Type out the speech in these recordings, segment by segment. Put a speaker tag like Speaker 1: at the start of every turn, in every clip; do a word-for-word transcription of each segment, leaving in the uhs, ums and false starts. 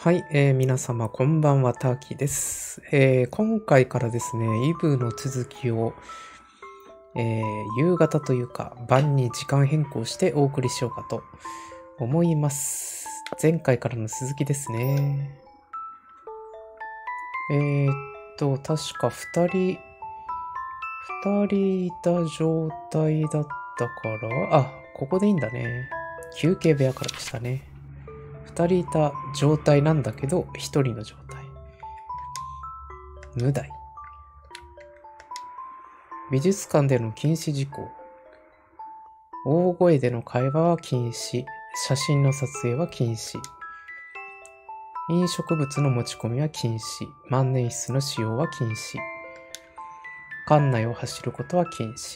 Speaker 1: はい、えー皆様こんばんは、ターキーです。えー今回からですね、イブの続きを、えー夕方というか晩に時間変更してお送りしようかと思います。前回からの続きですね。えーっと、確かふたり、ふたりいた状態だったから、あ、ここでいいんだね。休憩部屋からでしたね。ふたりいた状態なんだけど、ひとりの状態。無題。美術館での禁止事項。大声での会話は禁止。写真の撮影は禁止。飲食物の持ち込みは禁止。万年筆の使用は禁止。館内を走ることは禁止。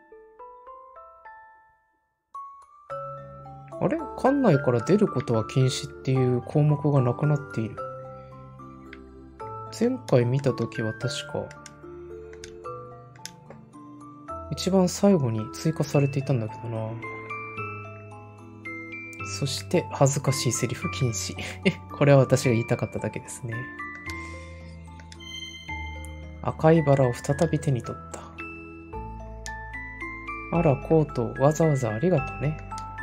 Speaker 1: あれ？館内から出ることは禁止っていう項目がなくなっている。前回見たときは確か一番最後に追加されていたんだけどな。そして恥ずかしいセリフ禁止。これは私が言いたかっただけですね。赤いバラを再び手に取った。あら、コート、わざわざありがとね。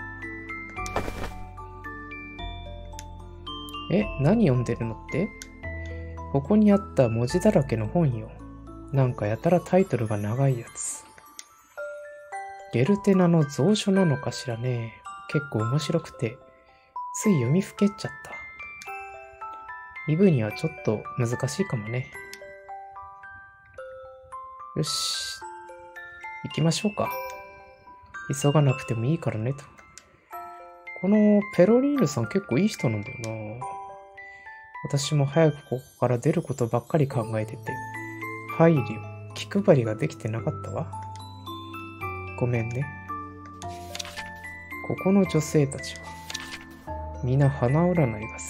Speaker 1: え、何読んでるのって？ここにあった文字だらけの本よ。なんかやたらタイトルが長いやつ。ゲルテナの蔵書なのかしらね。結構面白くて、つい読みふけっちゃった。イブにはちょっと難しいかもね。よし、行きましょうか。急がなくてもいいからねと。このペロリーヌさん結構いい人なんだよな。私も早くここから出ることばっかり考えてて、配慮、気配りができてなかったわ。ごめんね。ここの女性たちは、みんな花占いが好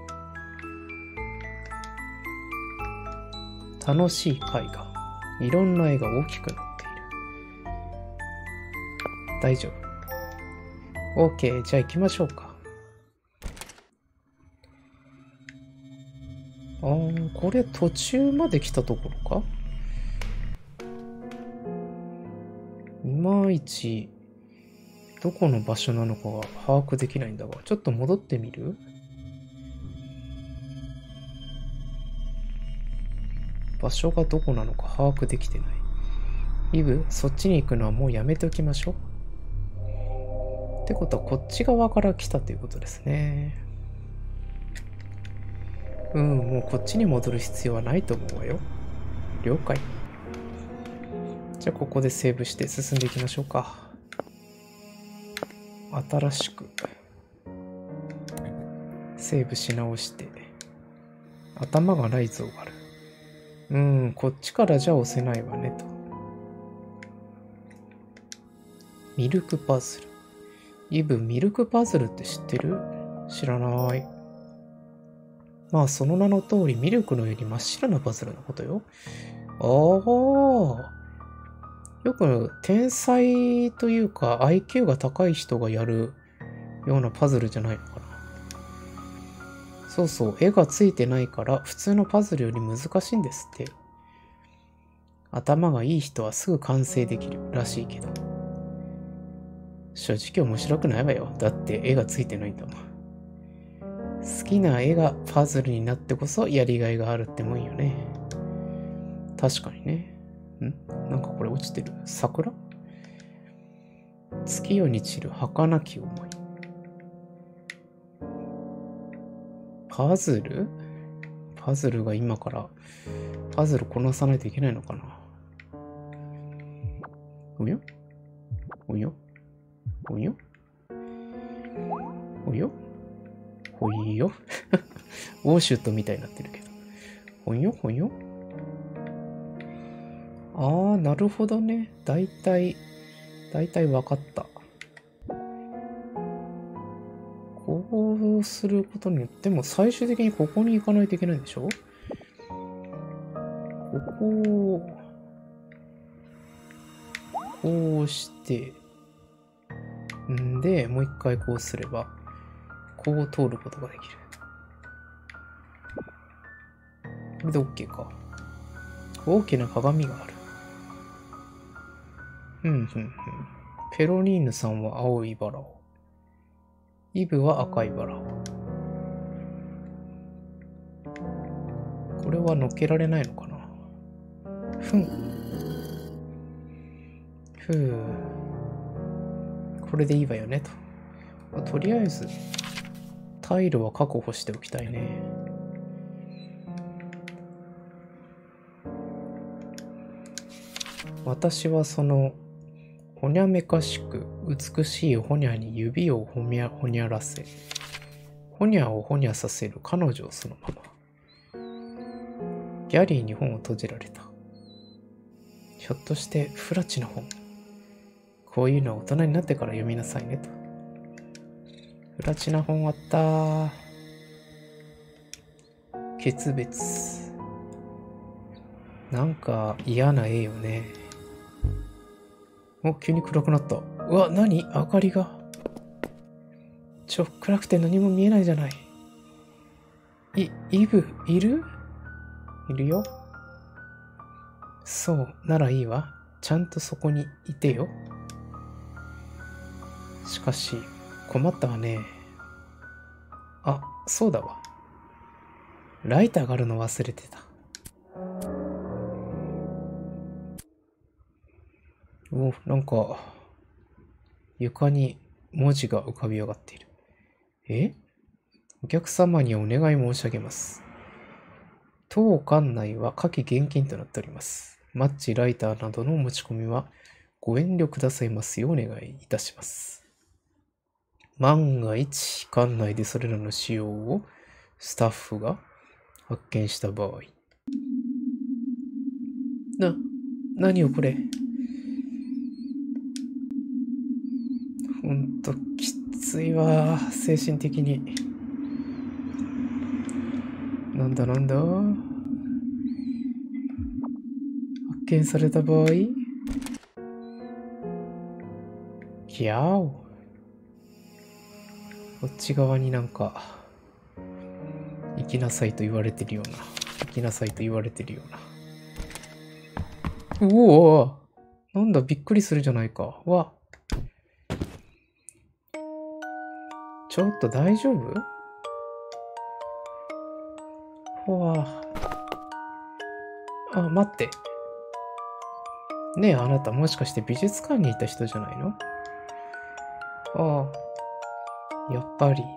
Speaker 1: き。楽しい絵画。いろんな絵が大きくなっている。大丈夫。OK、じゃあ行きましょうか。あー、これ途中まで来たところか？いまいち、どこの場所なのかが把握できないんだが、ちょっと戻ってみる？場所がどこなのか把握できてない。イブ、そっちに行くのはもうやめておきましょう。ってことはこっち側から来たということですね。うん、もうこっちに戻る必要はないと思うわよ。了解。じゃあここでセーブして進んでいきましょうか。新しくセーブし直して。頭がない像がある。うん、こっちからじゃ押せないわねと。ミルクパズル。イブ、ミルクパズルって知ってる？知らない。まあその名の通りミルクのように真っ白なパズルのことよ。ああ。よく天才というか アイキュー が高い人がやるようなパズルじゃないのかな。そうそう、絵がついてないから普通のパズルより難しいんですって。頭がいい人はすぐ完成できるらしいけど。正直面白くないわよ。だって絵がついてないんだもん。好きな絵がパズルになってこそやりがいがあるってもんよね。確かにね。ん？なんかこれ落ちてる。桜？月夜に散る儚き思い。パズル？パズルが今からパズルこなさないといけないのかな。およおよおよおよほいよ。ウォーシュットみたいになってるけど。ほんよほんよ。あー、なるほどね。だいたい、だいたいわかった。こうすることによって、でも最終的にここに行かないといけないんでしょ？ここを、こうして、んで、もう一回こうすれば、こう通ることができる。 これで OK か。大きな鏡がある。ふんふんふん。ペロニーヌさんは青いバラを。イブは赤いバラを。これは乗っけられないのかな。ふん。ふう。これでいいわよねと。とりあえず、タイルは確保しておきたいね。私はその、ほにゃめかしく美しいほにゃに指をほにゃほにゃらせ、ほにゃをほにゃさせる彼女をそのまま。ギャリーに本を閉じられた。ひょっとしてフラチな本。こういうのは大人になってから読みなさいねと。フラチな本あったー。決別。なんか嫌な絵よね。お、急に暗くなった。うわ、何？明かりが。ちょ、暗くて何も見えないじゃない。い、イブ、いる？いるよ。そう、ならいいわ。ちゃんとそこにいてよ。しかし、困ったわね。あ、そうだわ。ライターがあるの忘れてた。お、なんか、床に文字が浮かび上がっている。え？お客様にお願い申し上げます。当館内は夏季厳禁となっております。マッチ、ライターなどの持ち込みはご遠慮くださいますようお願いいたします。万が一、館内でそれらの使用をスタッフが発見した場合。な、何よこれ。ほんときついわ、精神的に。なんだなんだ。発見された場合、ギャーオ。こっち側になんか、行きなさいと言われてるような。行きなさいと言われてるような。うおー、なんだ、びっくりするじゃないか。わ。ちょっと大丈夫？ほわ。あ、待って。ねえ、あなたもしかして美術館にいた人じゃないの？ああ、やっぱり。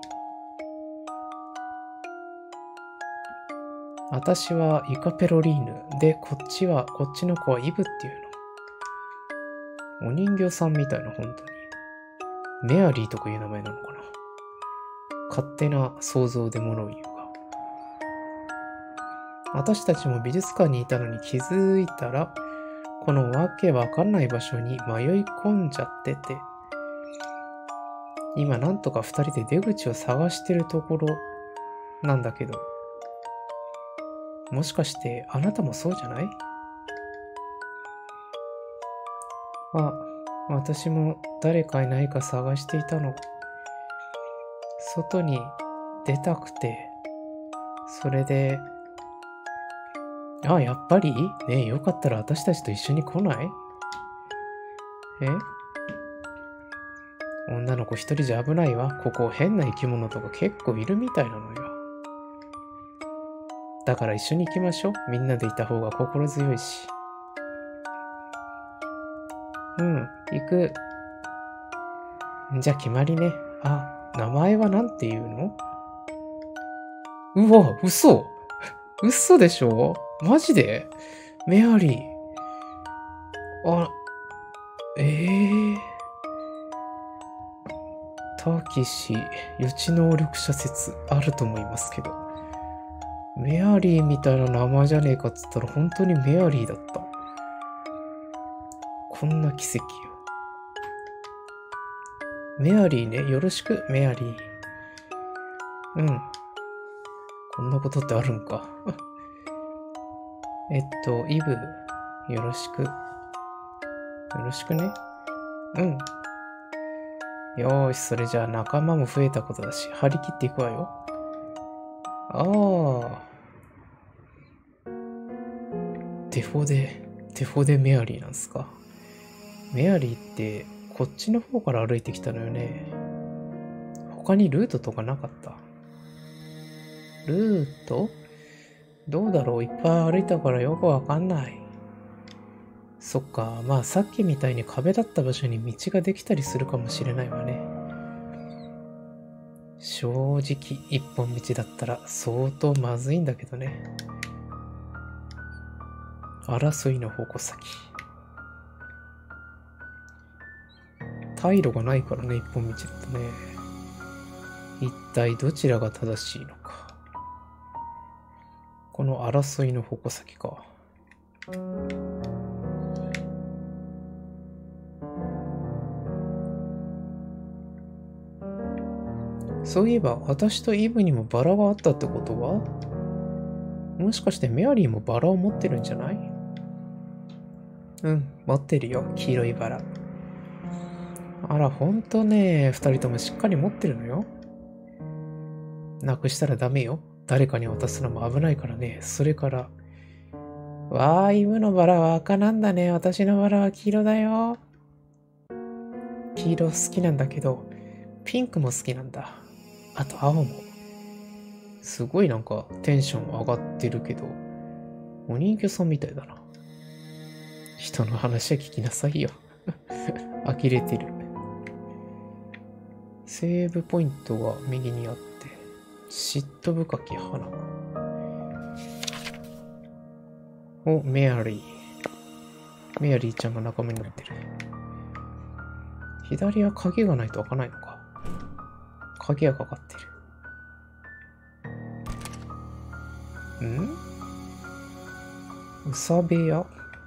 Speaker 1: 私はユカペロリーヌで、こっちは、こっちの子はイブっていうの。お人形さんみたいな、本当に。メアリーとかいう名前なのかな。勝手な想像で物を言うが。私たちも美術館にいたのに気づいたら、このわけわかんない場所に迷い込んじゃってて、今なんとか二人で出口を探してるところなんだけど、もしかしてあなたもそうじゃない？あ、私も誰かいないか探していたの。外に出たくて、それで、あ、やっぱりねえ、よかったら私たちと一緒に来ない？え？女の子一人じゃ危ないわ。ここ変な生き物とか結構いるみたいなのよ。だから一緒に行きましょう。みんなでいた方が心強いし。うん、行く。じゃあ決まりね。あ、名前はなんていうの？うわ、嘘。嘘でしょ？マジで？メアリー。あ、ええー。ターキッシュ予知能力者説あると思いますけど。メアリーみたいな名前じゃねえかっつったら本当にメアリーだった。こんな奇跡よ。メアリーね、よろしく、メアリー。うん。こんなことってあるんか。えっと、イブ、よろしく。よろしくね。うん。よーし、それじゃあ仲間も増えたことだし、張り切っていくわよ。ああ。 デフォで、デフォでメアリーなんすか。メアリーってこっちの方から歩いてきたのよね。他にルートとかなかった？ルート？どうだろう、いっぱい歩いたからよくわかんない。そっか、まあさっきみたいに壁だった場所に道ができたりするかもしれないわね。正直一本道だったら相当まずいんだけどね。争いの矛先。退路がないからね、一本道だとね。一体どちらが正しいのか。この争いの矛先か。そういえば、私とイブにもバラがあったってことは？もしかしてメアリーもバラを持ってるんじゃない？うん、持ってるよ、黄色いバラ。あら、ほんとね、二人ともしっかり持ってるのよ。なくしたらダメよ。誰かに渡すのも危ないからね。それから、わー、イブのバラは赤なんだね。私のバラは黄色だよ。黄色好きなんだけど、ピンクも好きなんだ。あと青も。すごいなんかテンション上がってるけど、お人形さんみたいだな。人の話は聞きなさいよ。呆れてる。セーブポイントが右にあって、嫉妬深き花。お、メアリー。メアリーちゃんが仲間になってる。左は鍵がないと開かないのか。鍵がかかってる。ん？うさ部屋？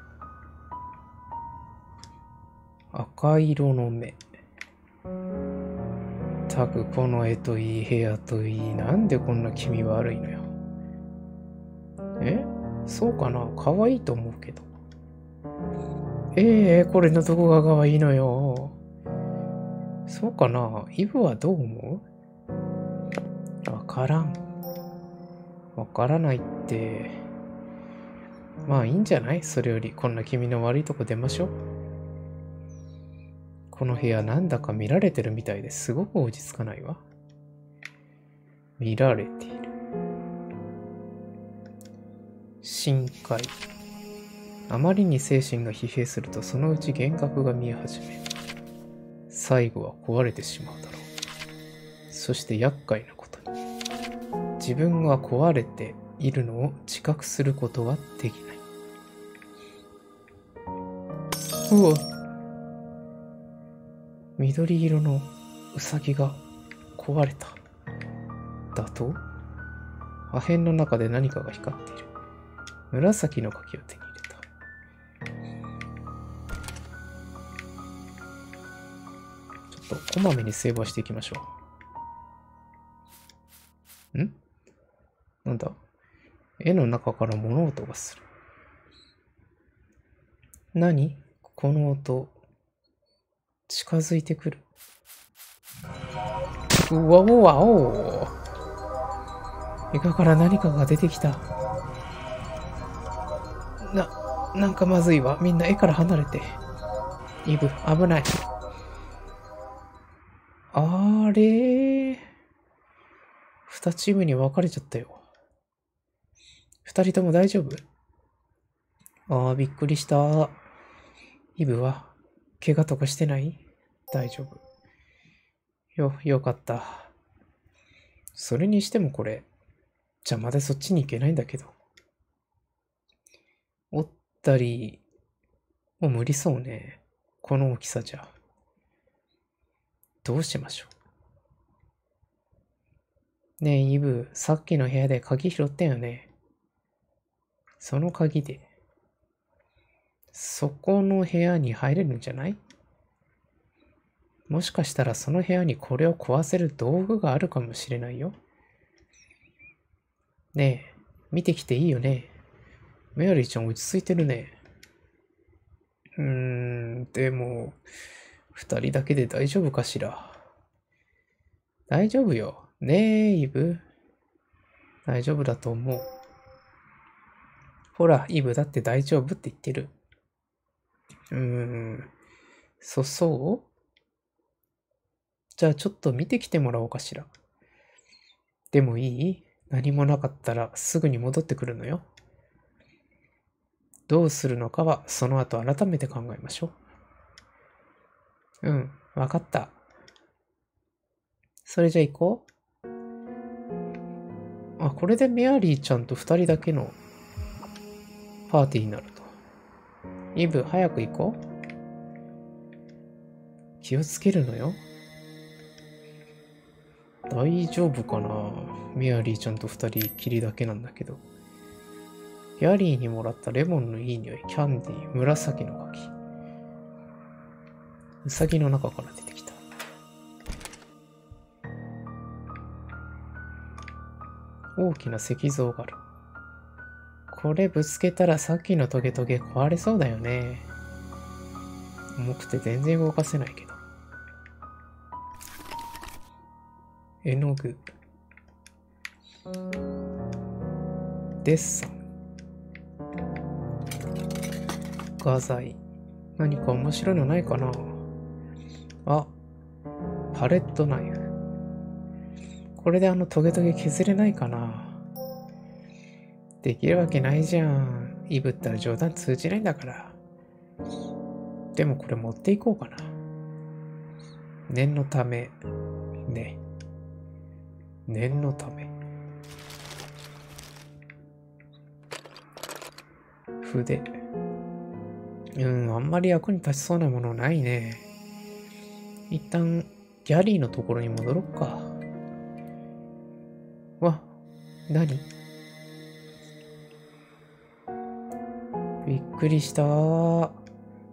Speaker 1: 赤色の目。たくこの絵といい部屋といい。なんでこんな気味悪いのよ。え？そうかな？可愛いと思うけど。ええー、これのどこが可愛いのよ。そうかな？イブはどう思う？わからん。わからないって。まあいいんじゃない？それよりこんな君の悪いとこ出ましょう。この部屋なんだか見られてるみたいですごく落ち着かないわ。見られている。深海。あまりに精神が疲弊するとそのうち幻覚が見え始め、最後は壊れてしまうだろう。そして厄介なことに、自分が壊れているのを自覚することはできない。うわ、緑色のウサギが壊れた。だと？破片の中で何かが光っている。紫の柿を手に入れた。ちょっとこまめにセーブはしていきましょう。ん？なんだ？絵の中から物音がする。何？この音。近づいてくる。うわおわお。床から何かが出てきた。な、なんかまずいわ。みんな絵から離れて。イブ、危ない。あれー。二チームに分かれちゃったよ。二人とも大丈夫？ああ、びっくりした。イブは、怪我とかしてない？大丈夫。よ、よかった。それにしてもこれ、邪魔でそっちに行けないんだけど。おったり、もう無理そうね。この大きさじゃ。どうしましょう。ねえ、イブ、さっきの部屋で鍵拾ったよね。その鍵で、そこの部屋に入れるんじゃない？もしかしたらその部屋にこれを壊せる道具があるかもしれないよ。ねえ、見てきていいよね。メアリーちゃん落ち着いてるね。うーん、でも、二人だけで大丈夫かしら。大丈夫よ。ねえ、イブ。大丈夫だと思う。 ほら、イブだって大丈夫って言ってる。うーん。そ、そうじゃあちょっと見てきてもらおうかしら。でもいい？何もなかったらすぐに戻ってくるのよ。どうするのかはその後改めて考えましょう。うん、わかった。それじゃ行こう。あ、これでメアリーちゃんと二人だけのパーティーになると。イブ、早く行こう。気をつけるのよ。大丈夫かな？メアリーちゃんと二人きりだけなんだけど。ギャリーにもらったレモンのいい匂い、キャンディー、紫の柿。ウサギの中から出てきた。大きな石像がある。これぶつけたらさっきのトゲトゲ壊れそうだよね。重くて全然動かせないけど。絵の具。デッサン。画材。何か面白いのないかな？あ、パレットナイフ。これであのトゲトゲ削れないかな？できるわけないじゃん。イブったら冗談通じないんだから。でもこれ持っていこうかな。念のため。ね。念のため。筆。うん、あんまり役に立ちそうなものないね。一旦、ギャリーのところに戻ろっか。わ、何？びっくりしたー。こ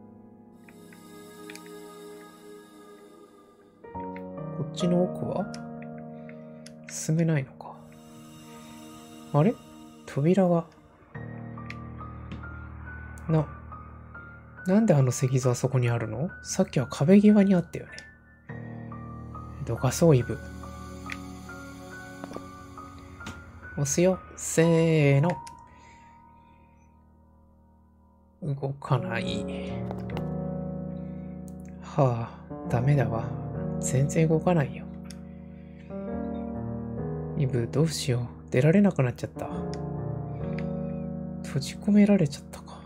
Speaker 1: っちの奥は進めないのか。あれ？扉が。な、なんであの石像あそこにあるの？さっきは壁際にあったよね。どかそう、イブ。押すよ。せーの。動かない。はあ、ダメだわ。全然動かないよ。イブ、どうしよう。出られなくなっちゃった。閉じ込められちゃったか。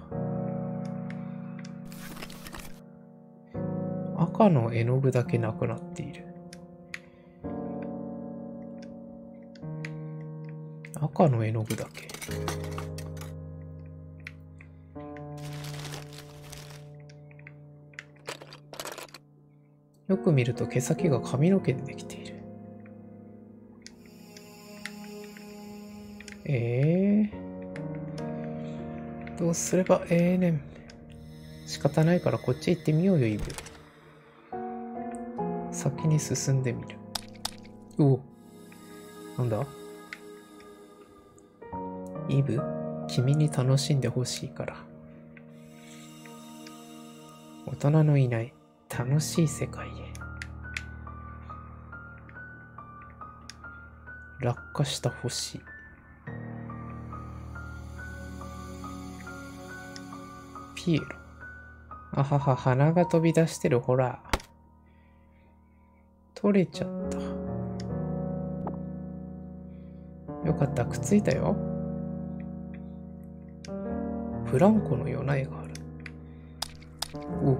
Speaker 1: 赤の絵の具だけなくなっている。赤の絵の具だけ。よく見ると毛先が髪の毛でできている。えー、どうすればええねん。仕方ないからこっち行ってみようよ、イブ。先に進んでみる。うお。なんだ？イブ、君に楽しんでほしいから。大人のいない楽しい世界へ。落下した星。ピエロ。あはは、鼻が飛び出してる、ほら。取れちゃった。よかった、くっついたよ。ブランコのような絵がある。お、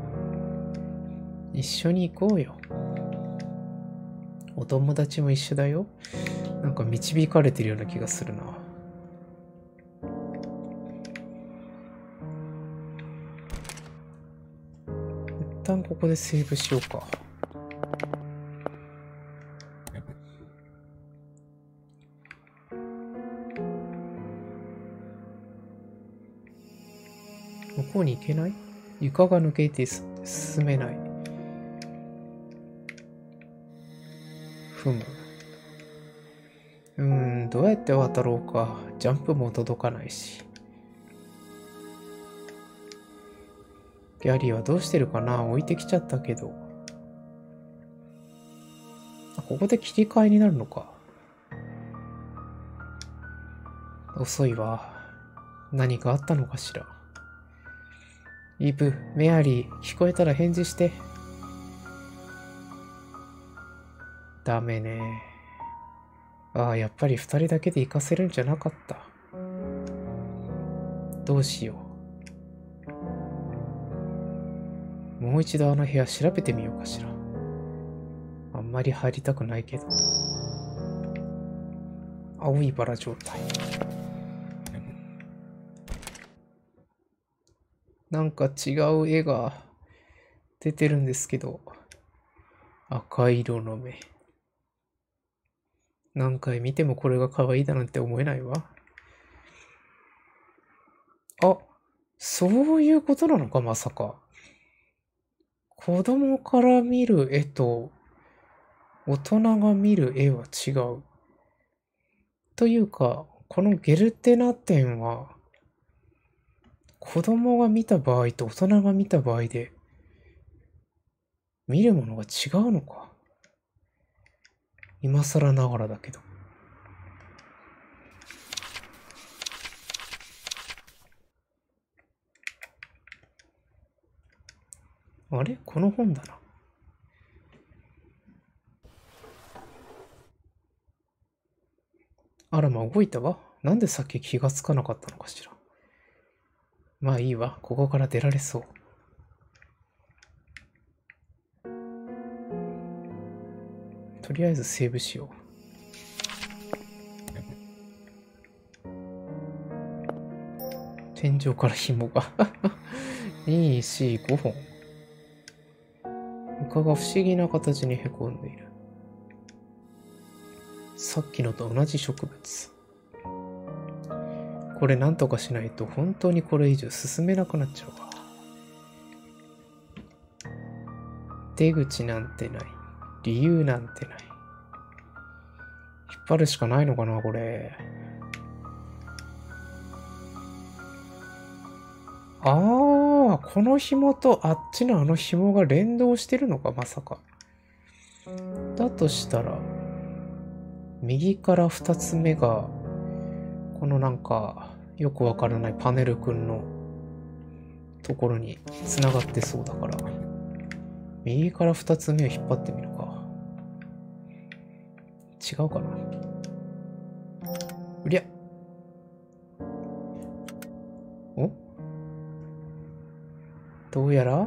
Speaker 1: 一緒に行こうよ。お友達も一緒だよ。なんか導かれてるような気がするな。一旦ここでセーブしようか。向こうに行けない？床が抜けて進めない。ふむ。うーん、どうやって渡ろうか。ジャンプも届かないし。ギャリーはどうしてるかな？置いてきちゃったけど。あ、ここで切り替えになるのか。遅いわ。 何かあったのかしら。イブ、メアリー、聞こえたら返事して。ダメね。ああ、やっぱり二人だけで行かせるんじゃなかった。どうしよう。もう一度あの部屋調べてみようかしら。あんまり入りたくないけど。青いバラ状態。なんか違う絵が出てるんですけど。赤色の目。何回見てもこれが可愛いだなんて思えないわ。あ、そういうことなのか、まさか。子供から見る絵と大人が見る絵は違う。というか、このゲルテナ展は、子供が見た場合と大人が見た場合で、見るものが違うのか。今更ながらだけど。あれこの本だな。あらま、動いたわ。なんでさっき気がつかなかったのかしら。まあいいわ。ここから出られそう。とりあえずセーブしよう。天井から紐が。に、よん、ごほん。床が不思議な形にへこんでいる。さっきのと同じ植物。これなんとかしないと本当にこれ以上進めなくなっちゃうわ。出口なんてない。理由なんてない。引っ張るしかないのかな、これ。ああ、この紐とあっちのあの紐が連動してるのか、まさか。だとしたら、右から二つ目が、このなんか、よくわからないパネルくんのところに繋がってそうだから、右から二つ目を引っ張ってみるか。違うかな。うりゃ。おどうやら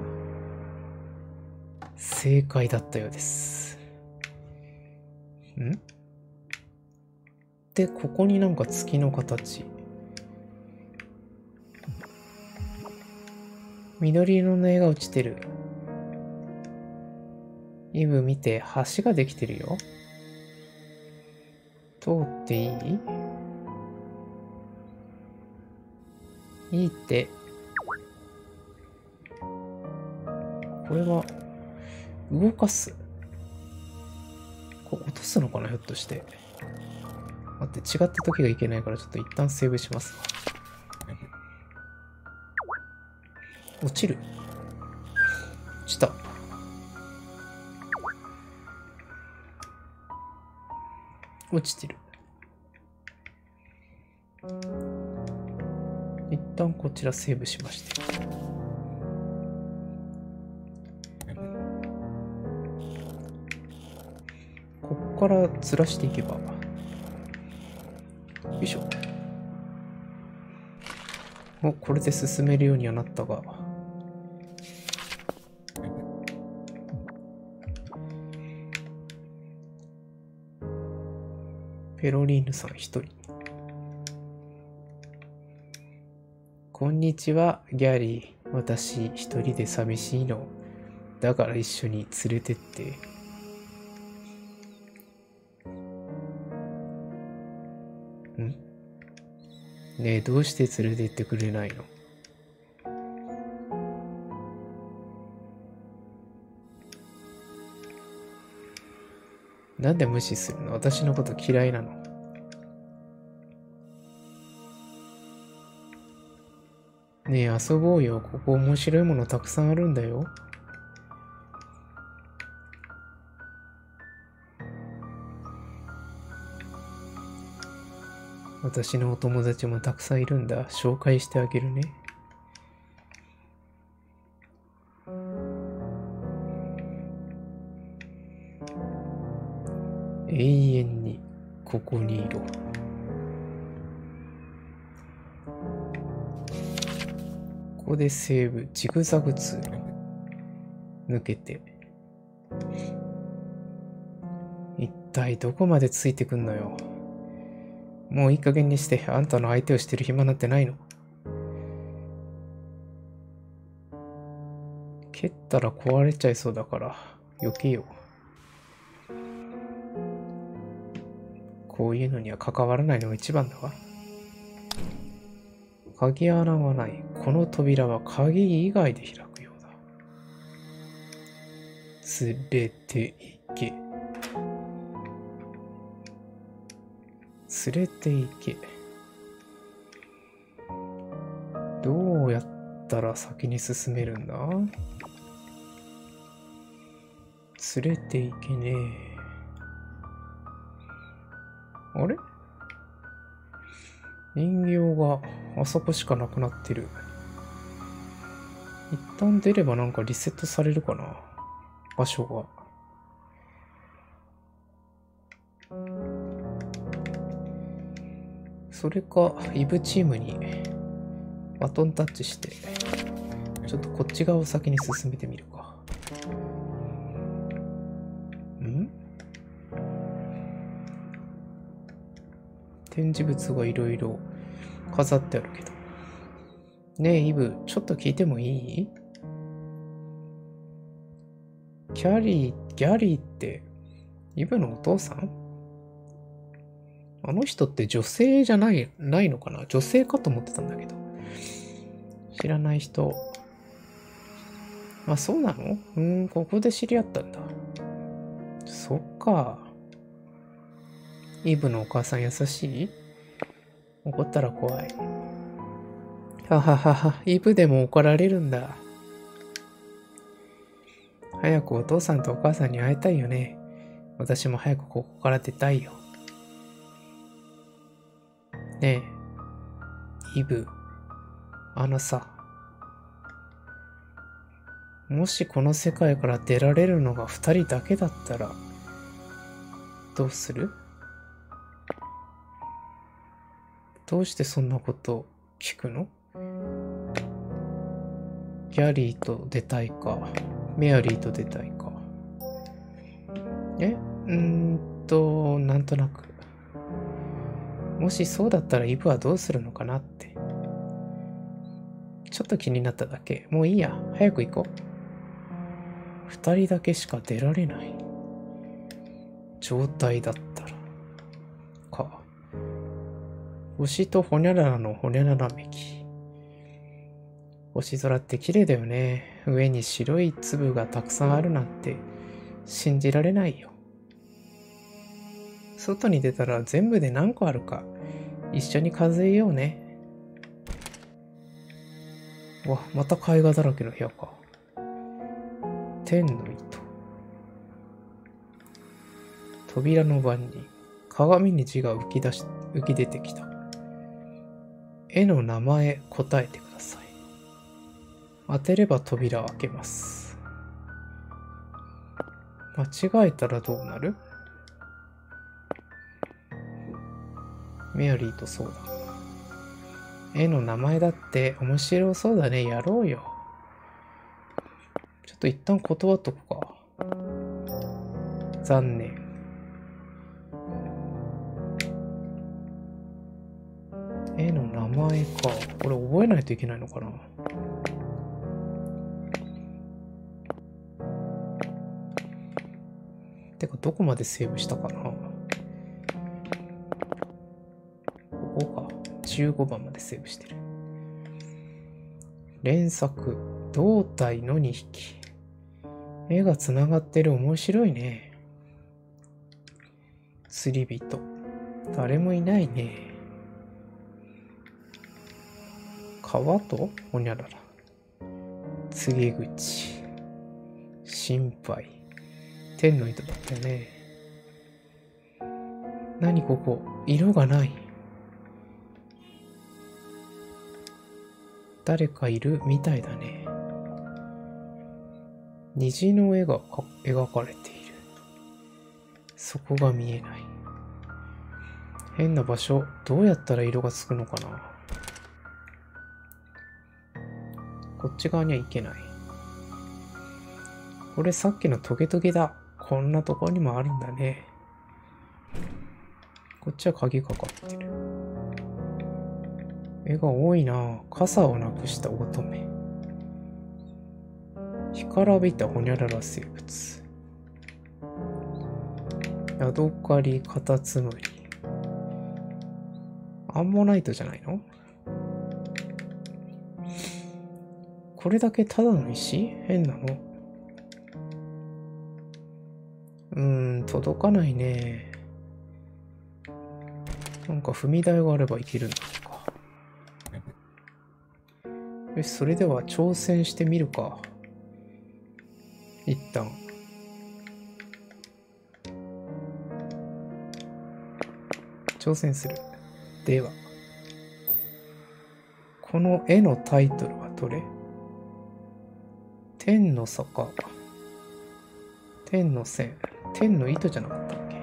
Speaker 1: 正解だったようです。んで、ここになんか月の形。緑色の絵が落ちてる。イブ見て、橋ができてるよ。通っていい？いいって。これは、動かす。これ落とすのかなひょっとして。待って、違った時がいけないからちょっと一旦セーブします。落ちる。落ちた。落ちてる。一旦こちらセーブしまして。こっからずらしていけば。よいしょ。お、これで進めるようにはなったが。ペロリーヌさん一人。こんにちは、ギャリー。私一人で寂しいの。だから一緒に連れてって。んねえ、どうして連れてってくれないの？なんで無視するの？私のこと嫌いなの？ねえ、遊ぼうよ。ここ面白いものたくさんあるんだよ。 私のお友達もたくさんいるんだ。紹介してあげるね。永遠にここにいろ。ここでセーブ、ジグザグ通路。抜けて。一体どこまでついてくんのよ。もういい加減にして、あんたの相手をしてる暇なんてないの。蹴ったら壊れちゃいそうだから、避けよう。こういうのには関わらないのが一番だわ。鍵穴はない。この扉は鍵以外で開くようだ。連れて行け。連れて行け。どうやったら先に進めるんだ？連れて行けねえ。あれ？人形があそこしかなくなってる。一旦出ればなんかリセットされるかな、場所が。それか、イブチームにバトンタッチして、ちょっとこっち側を先に進めてみるか。ん？展示物がいろいろ飾ってあるけど。ねえ、イブ、ちょっと聞いてもいい？キャリー、ギャリーって、イブのお父さん？あの人って女性じゃない、ないのかな？女性かと思ってたんだけど。知らない人。あ、そうなの？うーん、ここで知り合ったんだ。そっか。イブのお母さん優しい？怒ったら怖い。はははは、イブでも怒られるんだ。早くお父さんとお母さんに会いたいよね。私も早くここから出たいよ。ねえ、イブ、あのさ、もしこの世界から出られるのが二人だけだったら、どうする？どうしてそんなこと聞くの？ギャリーと出たいか、メアリーと出たいか。えうーんと、なんとなく。もしそうだったらイブはどうするのかなって。ちょっと気になっただけ。もういいや。早く行こう。二人だけしか出られない状態だったら。か。星とホニャララのホニャララめき。星空って綺麗だよね。上に白い粒がたくさんあるなんて信じられないよ。外に出たら全部で何個あるか一緒に数えようね。わ、また絵画だらけの部屋か。天の糸。扉の番に鏡に字が浮き出し、浮き出てきた。絵の名前答えてください。当てれば扉を開けます。間違えたらどうなる？メアリーとそうだ。絵の名前だって面白そうだね。やろうよ。ちょっと一旦断っとくか。残念。絵の名前か。これ覚えないといけないのかな。てか、どこまでセーブしたかな。ここか。じゅうごばんまでセーブしてる。連作、胴体のにひき。絵がつながってる。面白いね。釣り人。誰もいないね。川とほにゃらら。告げ口。心配。天の糸だったよね。何ここ、色がない。 誰かいるみたいだね。虹の絵が描かれている。そこが見えない。変な場所。どうやったら色がつくのかな。こっち側には行けない。これさっきのトゲトゲだ。こんなところにもあるんだね。こっちは鍵かかってる。絵が多いな。傘をなくした乙女。干からびたほにゃらら生物。ヤドカリ、カタツムリ。アンモナイトじゃないの？これだけただの石？変なの？うーん、届かないね。なんか踏み台があればいけるんだろうか。よし、それでは挑戦してみるか。一旦。挑戦する。では。この絵のタイトルはどれ？天の坂。天の線。天の糸じゃなかったっけ？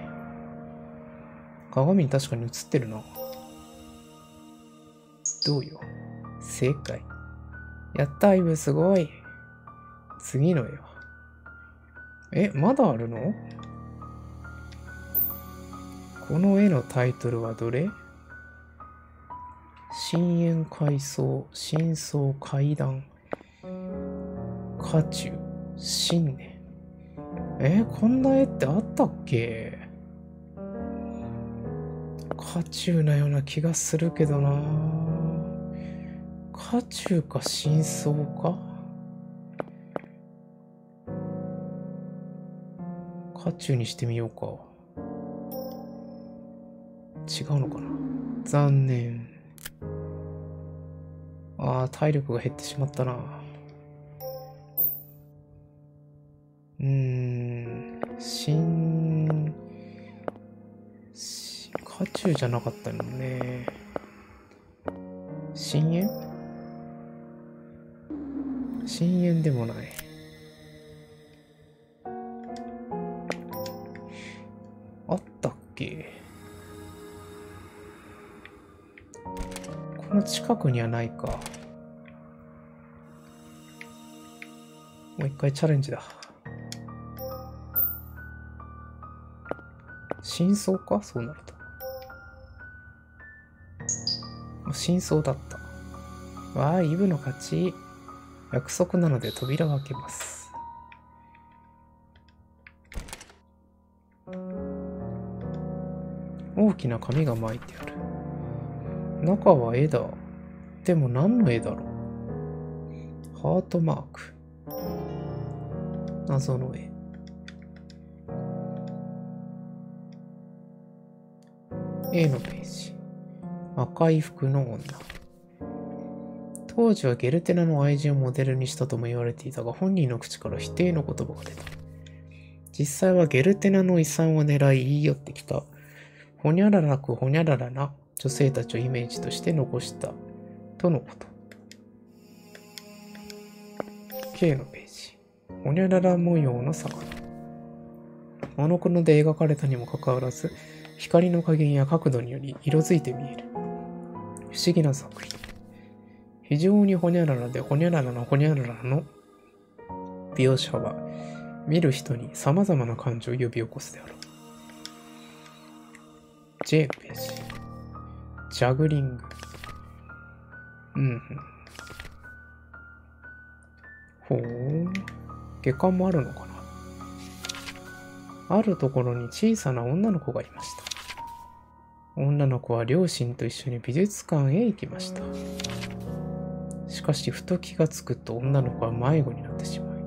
Speaker 1: 鏡に確かに映ってるな。どうよ。正解。やったー、イブすごい。次の絵は。え、まだあるの？この絵のタイトルはどれ？深淵階層、深層階段、渦中、新年。え、こんな絵ってあったっけ？渦中なような気がするけどな。渦中か深層か？渦中にしてみようか。違うのかな？残念。ああ、体力が減ってしまったな。うーん、新、渦中じゃなかったのね。深淵？深淵でもない。あったっけ？この近くにはないか。もう一回チャレンジだ。真相か？そうなると。真相だった。わあ、イブの勝ち。約束なので扉を開けます。大きな紙が巻いてある。中は絵だ。でも何の絵だろう。ハートマーク。謎の絵。A のページ。赤い服の女。当時はゲルテナの愛人をモデルにしたとも言われていたが、本人の口から否定の言葉が出た。実際はゲルテナの遺産を狙い言い寄ってきた、ほにゃららくほにゃららな女性たちをイメージとして残したとのこと。K のページ。ほにゃらら模様の魚。モノクロで描かれたにもかかわらず、光の加減や角度により色づいて見える。不思議な作品。非常にほにゃららでほにゃららなほにゃららの描写は、見る人に様々な感情を呼び起こすであろう。J のページ。ジャグリング。うん、うん。ほう。下巻もあるのかな。あるところに小さな女の子がいました。女の子は両親と一緒に美術館へ行きました。しかし、ふと気がつくと女の子は迷子になってしまい、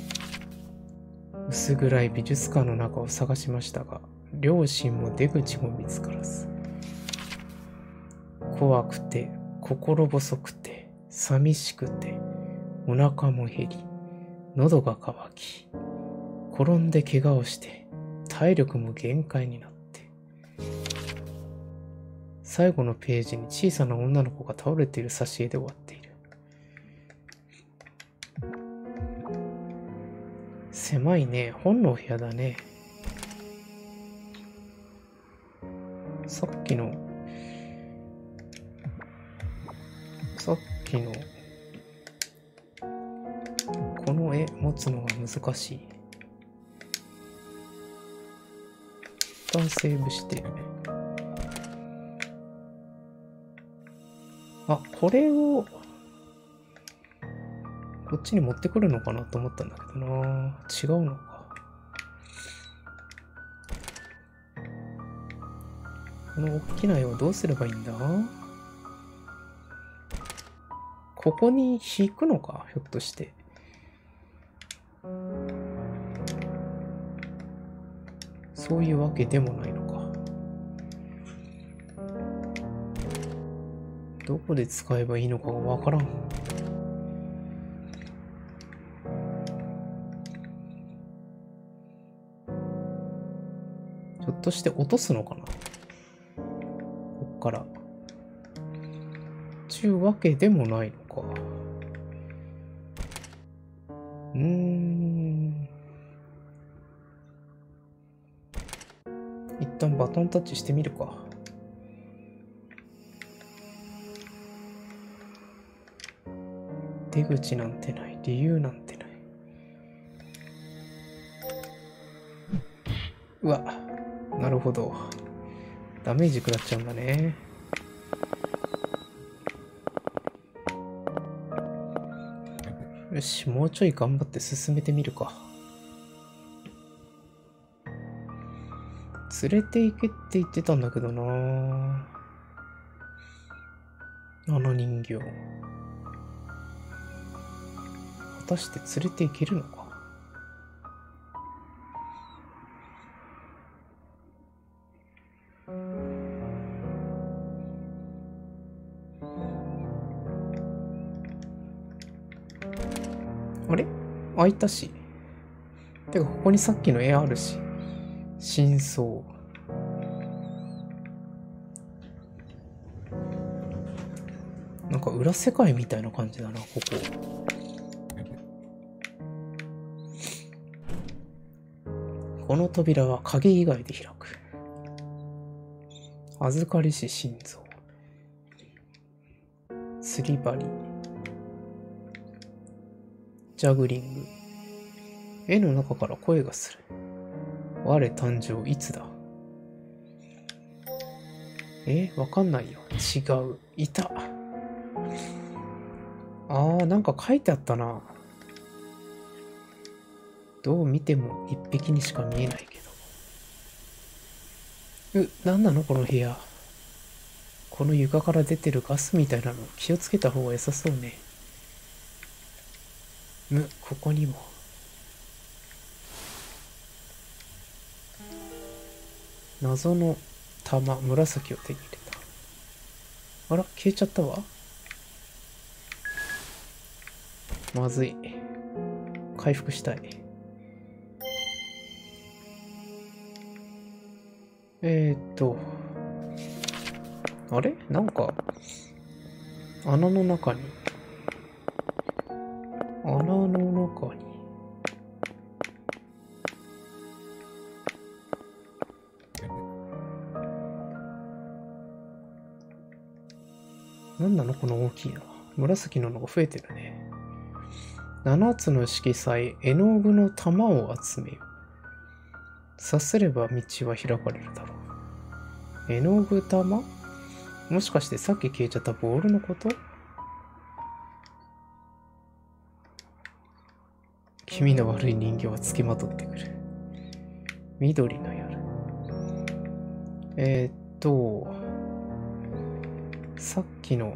Speaker 1: 薄暗い美術館の中を探しましたが、両親も出口も見つからず、怖くて、心細くて、寂しくて、お腹も減り、喉が渇き、転んで怪我をして、体力も限界になって、最後のページに小さな女の子が倒れている挿絵で終わっている。 狭いね。本の部屋だね。さっきの、さっきの、この絵持つのが難しい。一旦セーブして。あ、これを、こっちに持ってくるのかなと思ったんだけどな。違うのか。この大きな絵をどうすればいいんだ？ここに引くのか？ひょっとして。そういうわけでもないのか。どこで使えばいいのかがわからん。ひょっとして落とすのかな？こっから。ちゅうわけでもないのか。うーん。一旦バトンタッチしてみるか。出口なんてない。理由なんてない。うわ。なるほど。ダメージ食らっちゃうんだね。よし、もうちょい頑張って進めてみるか。連れて行けって言ってたんだけどな。あの人形。果たして連れて行けるのか。あれ？開いたし。てか、ここにさっきの絵あるし。真相。なんか裏世界みたいな感じだな、ここ。この扉は鍵以外で開く。預かりし心臓。釣り針。ジャグリング。絵の中から声がする。我誕生いつだ？え、わかんないよ。違う。いた。あー、なんか書いてあったな。どう見ても一匹にしか見えないけど。う、なんなのこの部屋。この床から出てるガスみたいなの気をつけた方が良さそうね。む、ここにも。謎の玉、紫を手に入れた。あら、消えちゃったわ。まずい。回復したい。えーっと。あれ？なんか、穴の中に。穴の中に。なんなのこの大きいの。紫ののが増えてるね。七つの色彩、絵の具の玉を集めよ。さすれば道は開かれるだろう。絵の具玉？もしかしてさっき消えちゃったボールのこと？気味の悪い人形はつきまとってくる。緑の夜。えー、っと、さっきの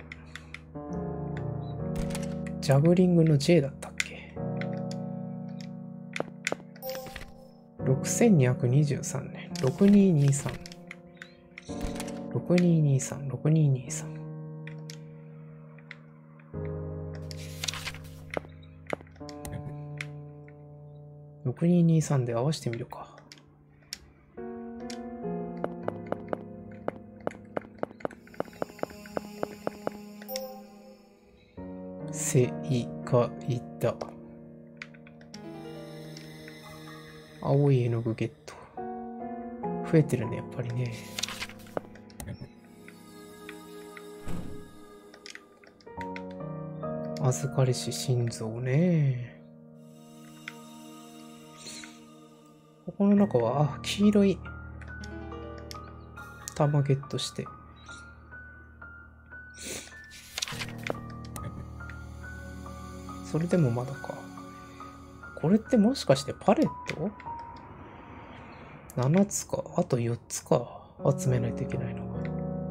Speaker 1: ジャグリングの J だったっけ？ ろくせんにひゃくにじゅうさんねん。ろくにーにーさん。ろくにーにーさん、ろくにーにーさん。ろくにーにーさんで合わせてみるか。せいかいだ。 青い絵の具ゲット。増えてるね、やっぱりね。預かりし心臓ね。ここの中は、あ、黄色い玉ゲットして。それでもまだか。これってもしかしてパレット ?なな つか。あとよっつか。集めないといけないのが。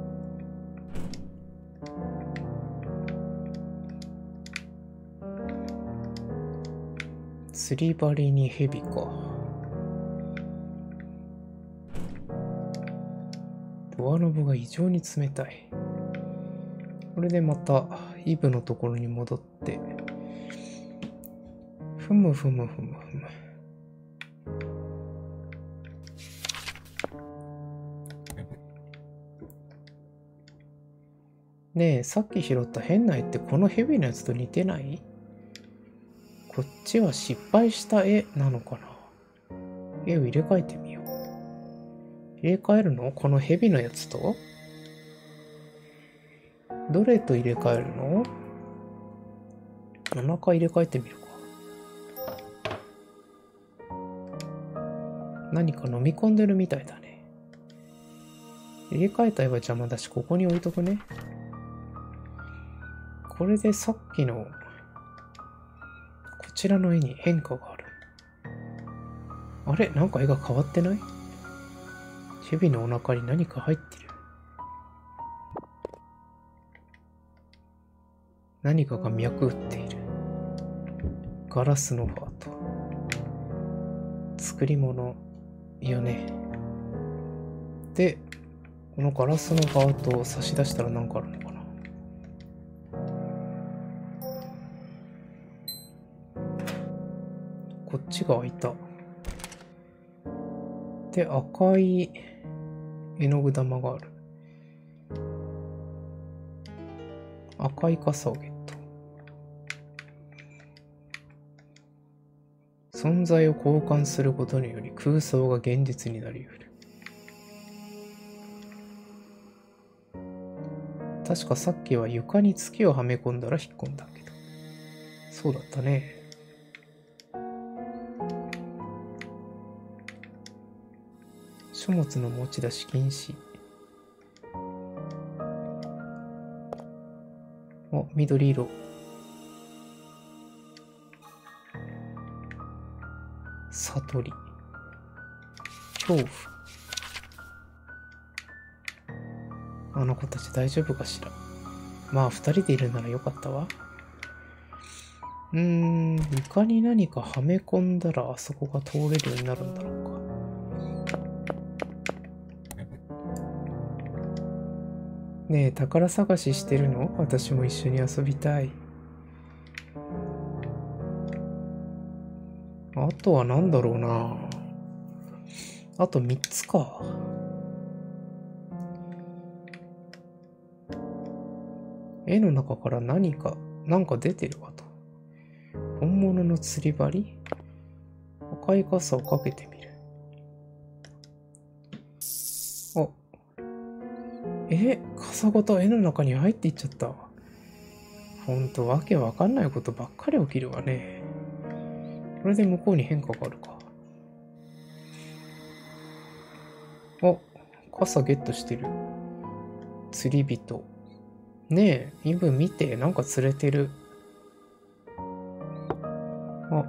Speaker 1: 釣り針に蛇か。ドアノブが異常に冷たい。これでまたイブのところに戻って。ふむふむふむふむ。ねえ、さっき拾った変な絵ってこの蛇のやつと似てない？こっちは失敗した絵なのかな？絵を入れ替えてみよう。入れ替えるの？この蛇のやつと？どれと入れ替えるの？お腹入れ替えてみるか。何か飲み込んでるみたいだね。入れ替えた絵は邪魔だし、ここに置いとくね。これでさっきのこちらの絵に変化がある。あれ？なんか絵が変わってない？蛇のお腹に何か入ってる。何かが脈打っている。ガラスのハート。作り物よね。で、このガラスのハートを差し出したら何かあるのかな。こっちが開いた。で、赤い絵の具玉がある。赤い傘をゲット。存在を交換することにより空想が現実になり得る。確かさっきは床に月をはめ込んだら引っ込んだけど。そうだったね。書物の持ち出し禁止。お、緑色。悟り。恐怖。あの子たち大丈夫かしら。まあ二人でいるならよかったわ。うーん、床に何かはめ込んだらあそこが通れるようになるんだろうか。ねえ、宝探ししてるの？私も一緒に遊びたい。あとは何だろうな。あとみっつか。絵の中から何か、なんか出てるわと。本物の釣り針？赤い傘をかけてみる。あ、え、傘ごと絵の中に入っていっちゃった。ほんとわけわかんないことばっかり起きるわね。これで向こうに変化があるか。あ、傘ゲットしてる。釣り人。ねえ、イブ見て、なんか釣れてる。あ、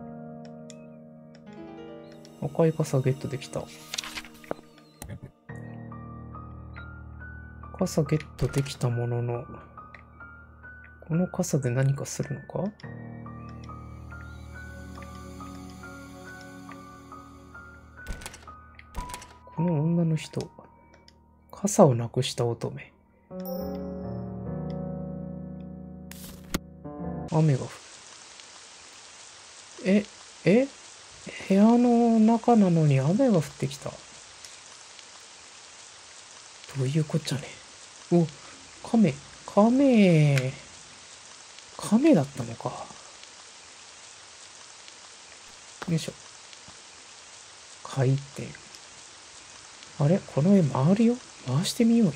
Speaker 1: 赤い傘ゲットできた。傘ゲットできたものの、この傘で何かするのか？この女の人、傘をなくした乙女。雨が降る。え、え部屋の中なのに雨が降ってきた。どういうこっちゃね。お、亀、亀、亀だったのか。よいしょ。 回転。あれこの絵回るよ。回してみようよ。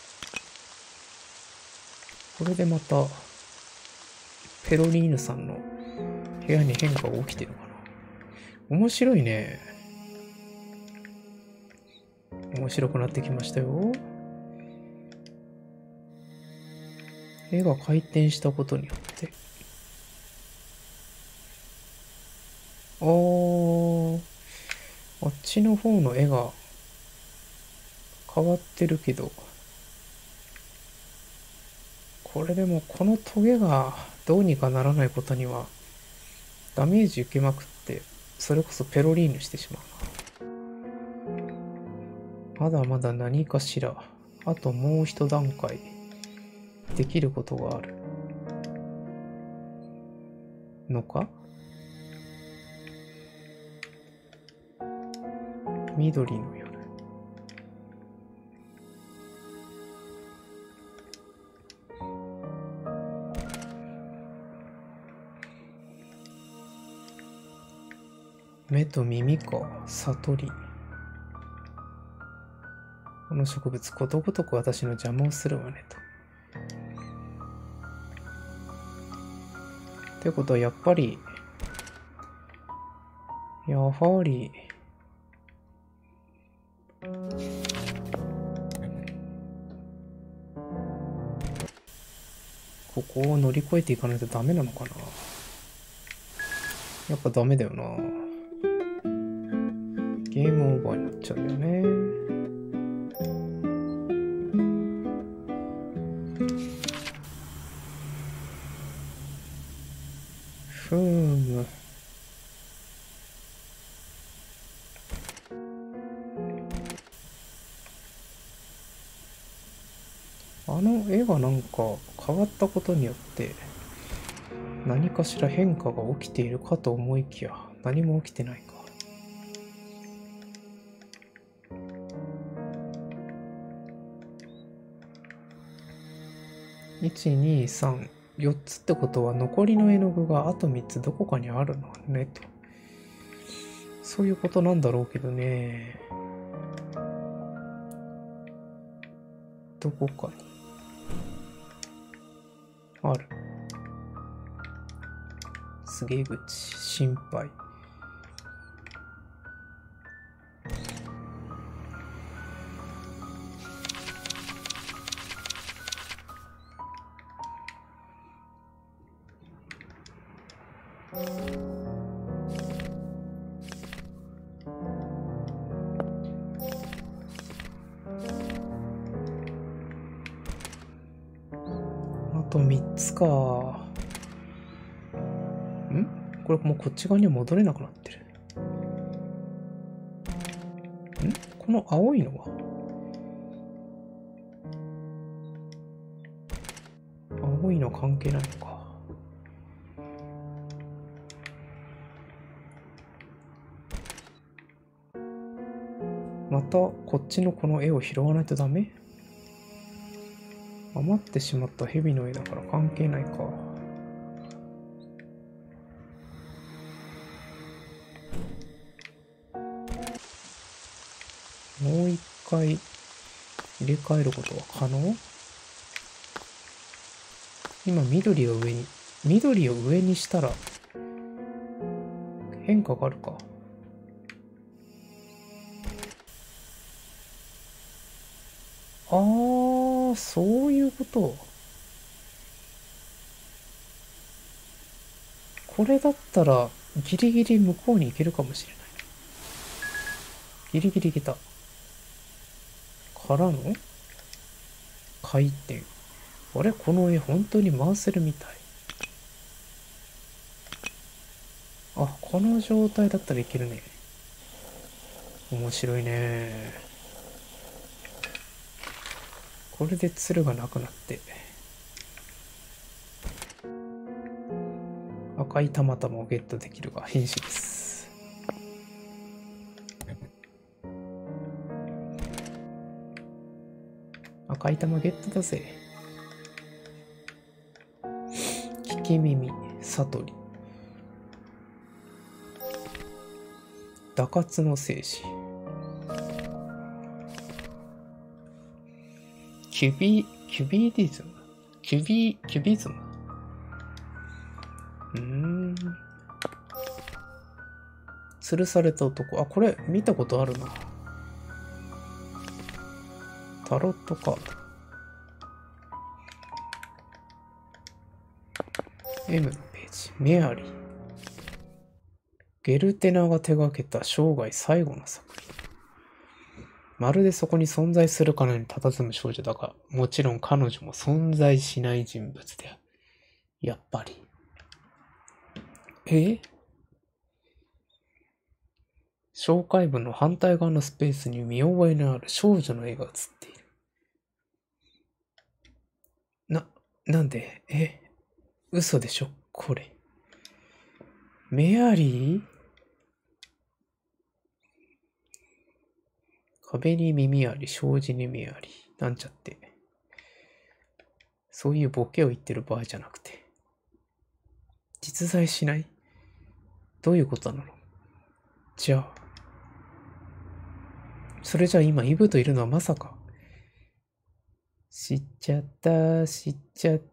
Speaker 1: これでまた、ペロリーヌさんの部屋に変化が起きてるかな。面白いね。面白くなってきましたよ。絵が回転したことによって。あー、あっちの方の絵が変わってるけど、これでもこのトゲがどうにかならないことにはダメージ受けまくって、それこそペロリーヌしてしまうな。まだまだ何かしら、あともう一段階できることがあるのか。緑の夜。目と耳か、悟り。この植物ことごとく私の邪魔をするわねと。ってことはやっぱり、やはり、ここを乗り越えていかないとダメなのかな。やっぱダメだよな。ゲームオーバーになっちゃうよね。ふーむ。あの絵がなんか変わったことによって何かしら変化が起きているかと思いきや何も起きてないか。いち、に、さん、よっつってことは残りの絵の具があとみっつどこかにあるのねと。そういうことなんだろうけどね。どこかにある。すげえ口、心配。あとみっつか。ん？これもうこっち側には戻れなくなってる。ん？この青いのは青いの関係ないのか。またこっちのこの絵を拾わないとダメ？余ってしまった蛇の絵だから関係ないか。もう一回入れ替えることは可能？今緑を上に、緑を上にしたら変化があるか。あー、そういうこと。これだったらギリギリ向こうに行けるかもしれない。ギリギリ行けた。からの回転。あれこの絵本当に回せるみたい。あ、この状態だったらいけるね。面白いね。これでツルがなくなって赤い玉々をゲットできるが瀕死です。赤い玉ゲットだぜ。聞き耳、悟り。 打活の精子。キュビ、キュビディズムキュビ、キュビズムうーん。吊るされた男。あ、これ見たことあるな。タロットカード。M のページ。メアリー。ゲルテナが手掛けた生涯最後の作品。まるでそこに存在するかのように佇む少女だが、もちろん彼女も存在しない人物である。やっぱり。え紹介文の反対側のスペースに見覚えのある少女の絵が写っている。な、なんでえ嘘でしょこれ。メアリー壁に耳あり、障子に目あり。なんちゃって。そういうボケを言ってる場合じゃなくて。実在しない？どういうことなの？じゃあ。それじゃあ今イブといるのはまさか。知っちゃった、知っちゃった、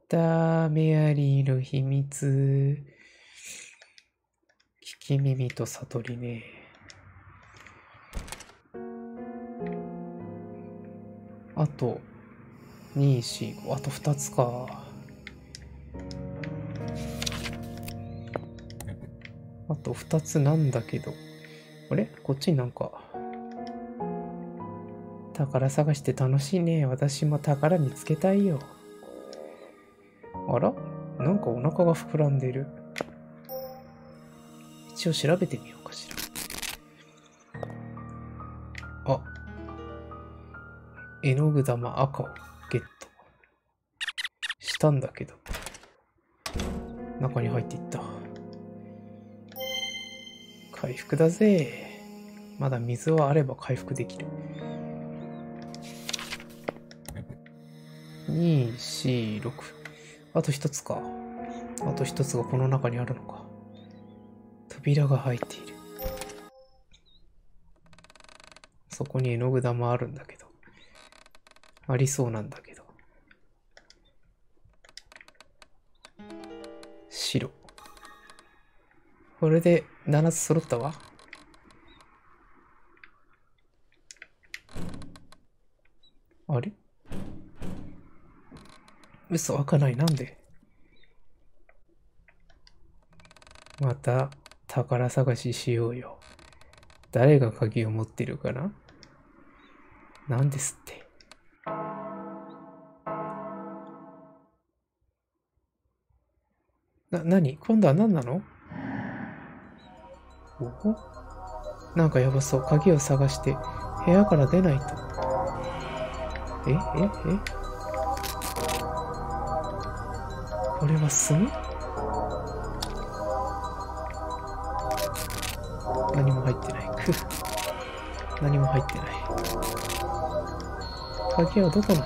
Speaker 1: メアリーの秘密。聞き耳と悟りね。あと、に、よん、ご、あとふたつか。あとふたつなんだけど。あれ？こっちになんか。宝探して楽しいね。私も宝見つけたいよ。あら？なんかお腹が膨らんでる。一応調べてみようかしら。あ。絵の具玉赤をゲットしたんだけど。中に入っていった。回復だぜ。まだ水はあれば回復できる。に、よん、ろく。あと一つか。あと一つがこの中にあるのか。扉が入っている。そこに絵の具玉あるんだけど。ありそうなんだけど。白。これでななつ揃ったわ。あれ？嘘開かない。なんで？また宝探ししようよ。誰が鍵を持ってるかな？なんですって。な、なに？今度は何なの？おお？なんかやばそう。鍵を探して部屋から出ないと。え、え、え？これは炭？何も入ってない。く何も入ってない。鍵はどこな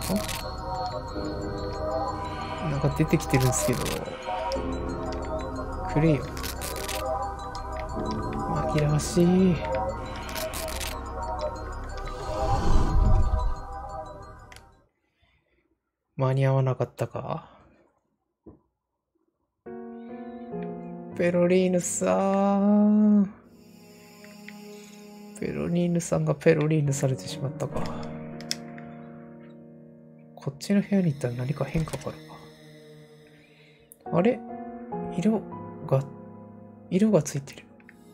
Speaker 1: の？なんか出てきてるんですけど。くれよ。紛らわしい。間に合わなかったか。ペロリーヌさん。ペロリーヌさんがペロリーヌされてしまったか。こっちの部屋に行ったら何か変化があるか。あれ？色が、色がついてる。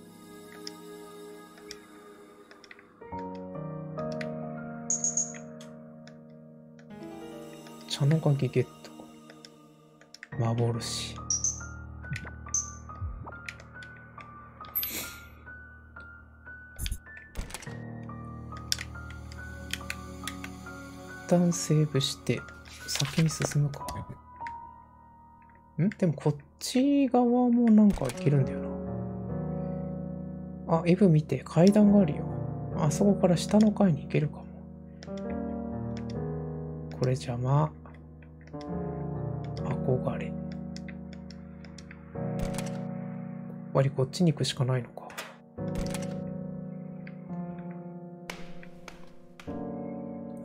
Speaker 1: 茶の鍵ゲット。幻。一旦セーブして先に進むか。ん？でもこっち側もなんかいけるんだよな。あ、イブ見て階段があるよ。あそこから下の階に行けるかも。これ邪魔。憧れ。やっぱりこっちに行くしかないのか。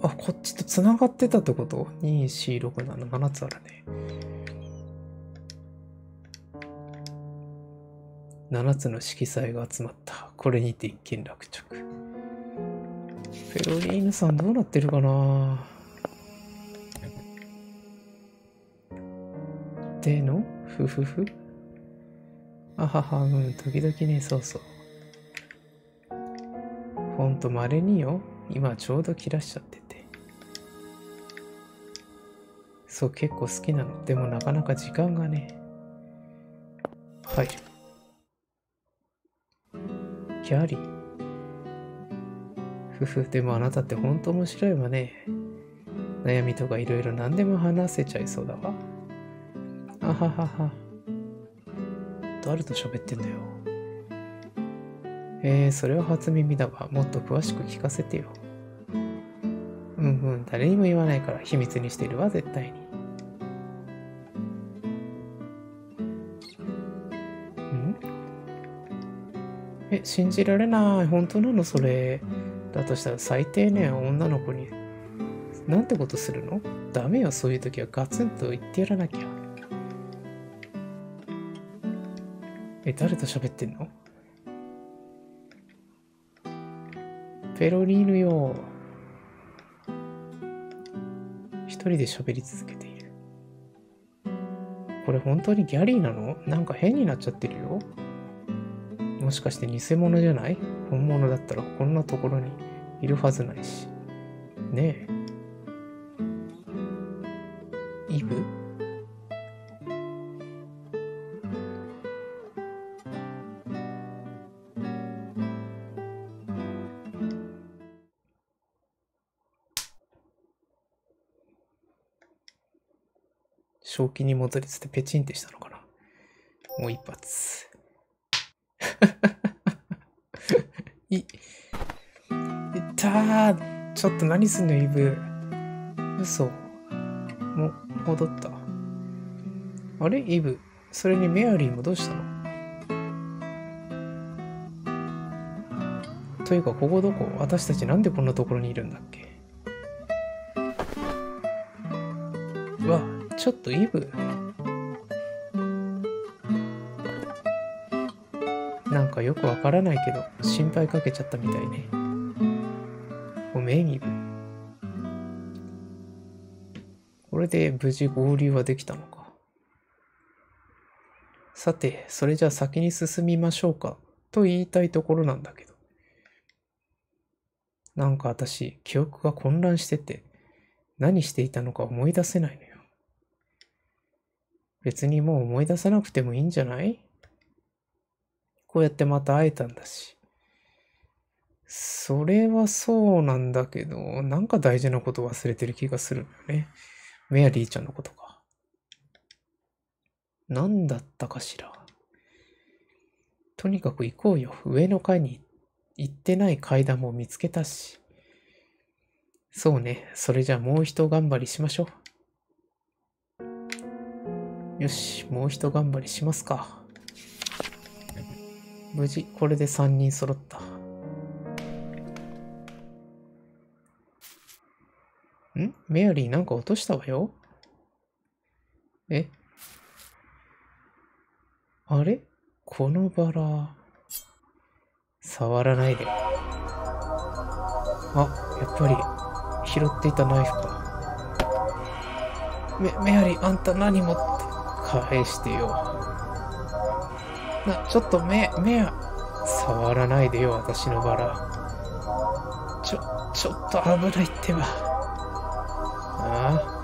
Speaker 1: あ、こっちと繋がってたってこと ?に、よん、ろく、なな、ななつあるね。ななつの色彩が集まった。これにて一件落着。フェロリーヌさんどうなってるかな。でのふふふ。あはは、うん、時々ね、そうそう。ほんと稀によ。今ちょうど切らしちゃってて。そう、結構好きなの。でもなかなか時間がね。入る。ギャリー。ふふ、でもあなたってほんと面白いわね。悩みとかいろいろ何でも話せちゃいそうだわ。あははは。誰と喋ってんだよ。えー、それは初耳だわ。もっと詳しく聞かせてよ。うんうん、誰にも言わないから秘密にしてるわ、絶対に。ん？え、信じられない。本当なのそれ。だとしたら最低ね、女の子に。なんてことするの？ダメよ、そういう時はガツンと言ってやらなきゃ。え、誰と喋ってんの？ペロリーヌよ。一人で喋り続けている。これ本当にギャリーなの？なんか変になっちゃってるよ。もしかして偽物じゃない？本物だったらこんなところにいるはずないし。ねえ。イブ？正気に戻りつつペチンってしたのかな。もう一発。い、いったー。ちょっと何すんの、イブ。嘘。も、戻った。あれイブ。それにメアリーもどうしたの？というか、ここどこ？私たちなんでこんなところにいるんだっけ？うわ、ちょっとイブ。なんかよくわからないけど、心配かけちゃったみたいね。ごめん、イブ。これで無事合流はできたのか。さて、それじゃあ先に進みましょうか、と言いたいところなんだけど。なんか私、記憶が混乱してて、何していたのか思い出せないのよ。別にもう思い出さなくてもいいんじゃない？こうやってまた会えたんだし。それはそうなんだけど、なんか大事なこと忘れてる気がするんだよね。メアリーちゃんのことか。何だったかしら。とにかく行こうよ。上の階に行ってない階段も見つけたし。そうね。それじゃあもう一頑張りしましょう。よし、もう一頑張りしますか。無事、これでさんにん揃った。ん？メアリーなんか落としたわよ。え？あれ？このバラ。触らないで。あ、やっぱり拾っていたナイフか。メ、メアリー、あんた何持って返してよ。な、ちょっとメ、メア、触らないでよ、私のバラ。ちょ、ちょっと危ないってば。ああ。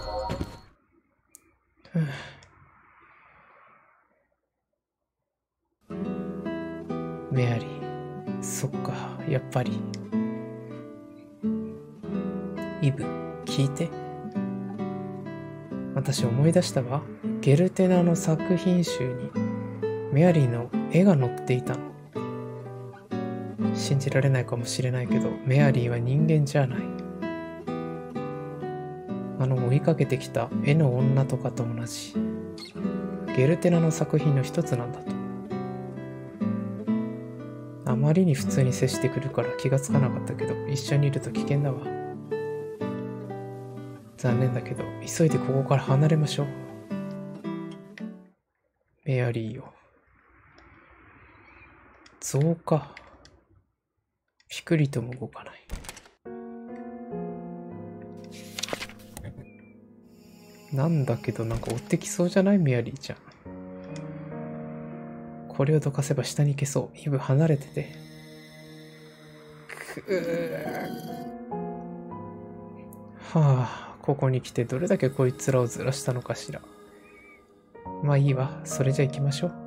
Speaker 1: メアリー、そっか、やっぱり。イブ、聞いて。私思い出したわ。ゲルテナの作品集にメアリーの絵が載っていたの。信じられないかもしれないけど、メアリーは人間じゃない。あの追いかけてきた絵の女とかと同じ。ゲルテナの作品の一つなんだと。あまりに普通に接してくるから気がつかなかったけど、一緒にいると危険だわ。 残念だけど、急いでここから離れましょう。メアリーよ。増加。ピクリとも動かない。なんだけど、なんか追ってきそうじゃないメアリーちゃん。これをどかせば下に消そう。イブ離れてて。くー。はあ、ここに来てどれだけこいつらをずらしたのかしら。まあいいわ。それじゃ行きましょう。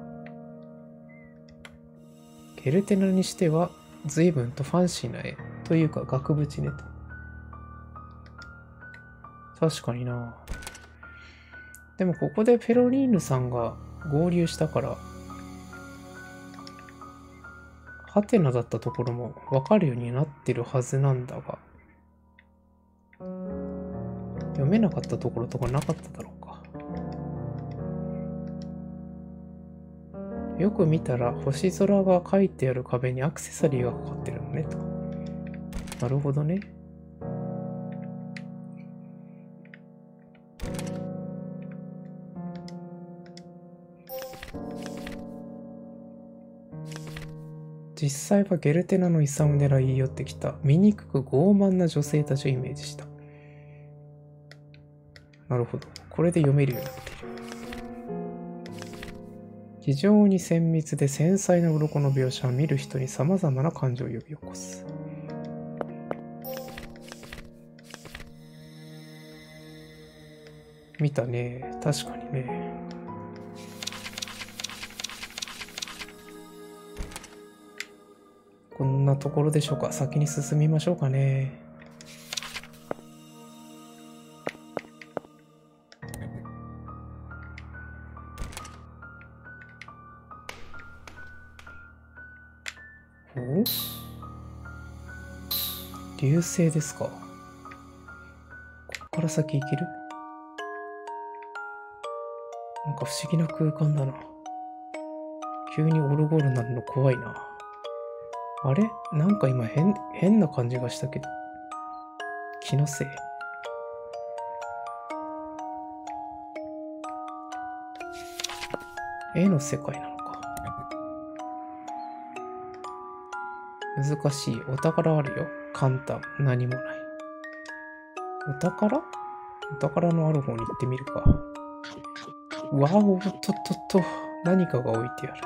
Speaker 1: ゲルテナにしては随分とファンシーな絵というか額縁ねと。確かにな。でもここでペロリーヌさんが合流したからハテナだったところも分かるようになってるはずなんだが、読めなかったところとかなかっただろうか。よく見たら星空が書いてある壁にアクセサリーがかかってるのねと。なるほどね。実際はゲルテナの遺産を狙い寄ってきた醜く傲慢な女性たちをイメージした。なるほど。これで読めるようになっている。非常に綿密で繊細な鱗の描写は見る人に様々な感情を呼び起こす。見たね。確かにね。こんなところでしょうか。先に進みましょうかね。お？流星ですか。こっから先行ける？なんか不思議な空間だな。急にオルゴールになるの怖いな。あれ？なんか今変、変な感じがしたけど。気のせい。絵の世界なのか。難しい。お宝あるよ。簡単。何もない。お宝？お宝のある方に行ってみるか。わお、とっとっと。何かが置いてある。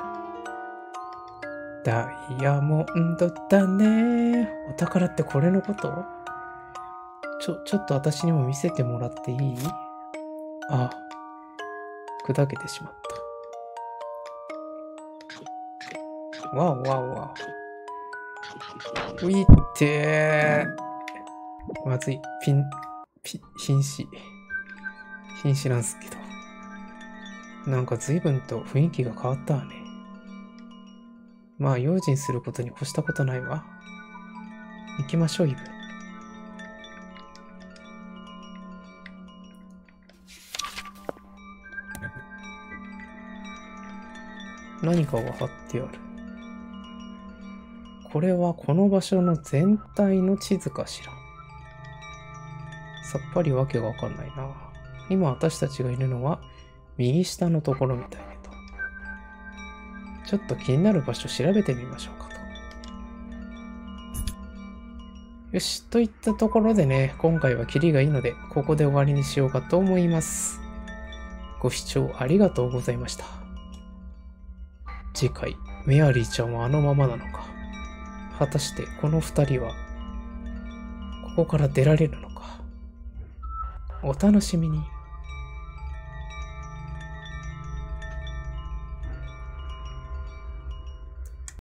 Speaker 1: ダイヤモンドだね。お宝ってこれのこと？ちょ、ちょっと私にも見せてもらっていい？あ、砕けてしまった。わおわおわお。ういってー。まずい。ピン、ピ、瀕死。瀕死なんすけど。なんか随分と雰囲気が変わったわね。まあ用心することに越したことないわ。行きましょう、イブ。何かが貼ってある。これはこの場所の全体の地図かしら。さっぱりわけがわかんないな。今私たちがいるのは右下のところみたいねと。ちょっと気になる場所調べてみましょうかと。よし、といったところでね、今回はキリがいいので、ここで終わりにしようかと思います。ご視聴ありがとうございました。次回、メアリーちゃんはあのままなのか。果たしてこの二人は、ここから出られるのか。お楽しみに。